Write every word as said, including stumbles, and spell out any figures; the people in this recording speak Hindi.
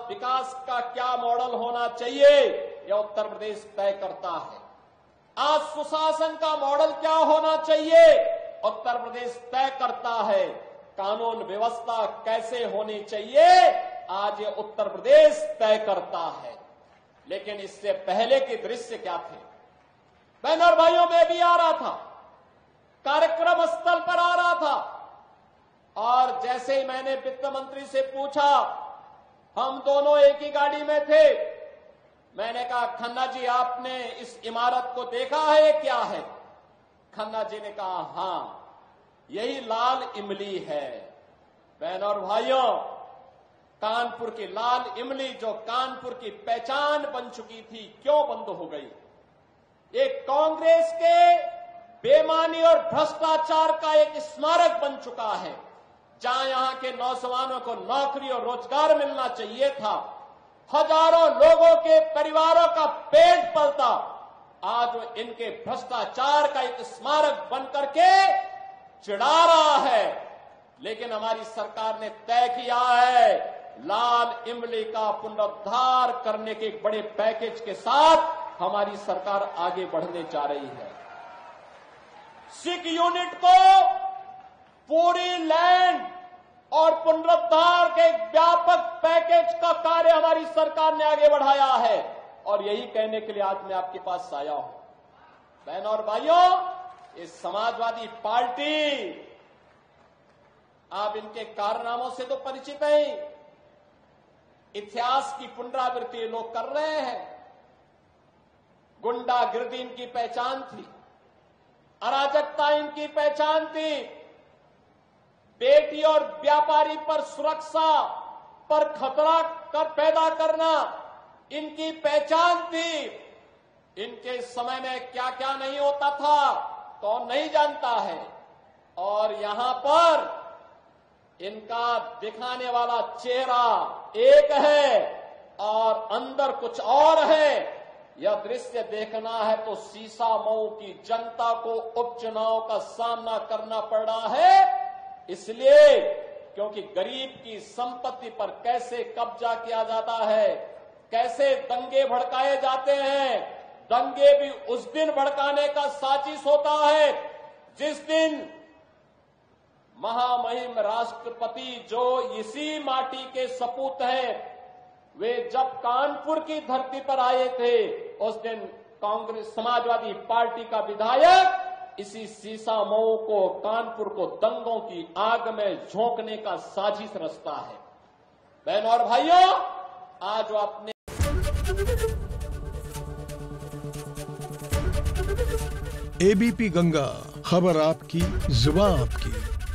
विकास का क्या मॉडल होना चाहिए, यह उत्तर प्रदेश तय करता है। आज सुशासन का मॉडल क्या होना चाहिए, उत्तर प्रदेश तय करता है। कानून व्यवस्था कैसे होनी चाहिए, आज ये उत्तर प्रदेश तय करता है। लेकिन इससे पहले के दृश्य क्या थे? बहनों और भाइयों, मैं भी आ रहा था, कार्यक्रम स्थल पर आ रहा था, और जैसे ही मैंने वित्त मंत्री से पूछा, हम दोनों एक ही गाड़ी में थे, मैंने कहा खन्ना जी आपने इस इमारत को देखा है, क्या है? खन्ना जी ने कहा हां, यही लाल इमली है। बहनों और भाइयों, कानपुर की लाल इमली जो कानपुर की पहचान बन चुकी थी, क्यों बंद हो गई? एक कांग्रेस के बेईमानी और भ्रष्टाचार का एक स्मारक बन चुका है। जहां यहां के नौजवानों को नौकरी और रोजगार मिलना चाहिए था, हजारों लोगों के परिवारों का पेट पलता, आज वो इनके भ्रष्टाचार का एक स्मारक बन करके चिढ़ा रहा है। लेकिन हमारी सरकार ने तय किया है, लाल इमली का पुनरुद्धार करने के एक बड़े पैकेज के साथ हमारी सरकार आगे बढ़ने जा रही है। सिख यूनिट को पूरी लैंड और पुनरुद्धार के एक व्यापक पैकेज का कार्य हमारी सरकार ने आगे बढ़ाया है, और यही कहने के लिए आज मैं आपके पास आया हूं। बहनों और भाइयों, इस समाजवादी पार्टी, आप इनके कारनामों से तो परिचित हैं, इतिहास की पुनरावृत्ति लोग कर रहे हैं। गुंडागिर्दी इनकी पहचान थी, अराजकता इनकी पहचान थी, बेटी और व्यापारी पर सुरक्षा पर खतरा कर पैदा करना इनकी पहचान थी। इनके समय में क्या क्या नहीं होता था कौन नहीं जानता है, और यहां पर इनका दिखाने वाला चेहरा एक है और अंदर कुछ और है। यह दृश्य देखना है तो सीसा मऊ की जनता को उपचुनाव का सामना करना पड़ रहा है, इसलिए क्योंकि गरीब की संपत्ति पर कैसे कब्जा किया जाता है, कैसे दंगे भड़काए जाते हैं। दंगे भी उस दिन भड़काने का साजिश होता है जिस दिन महामहिम राष्ट्रपति, जो इसी माटी के सपूत हैं, वे जब कानपुर की धरती पर आए थे, उस दिन कांग्रेस समाजवादी पार्टी का विधायक इसी सीसा मऊ को, कानपुर को दंगों की आग में झोंकने का साजिश रचता है। बहनों और भाइयों, आज वो अपने एबीपी गंगा, खबर आपकी, जुबान आपकी।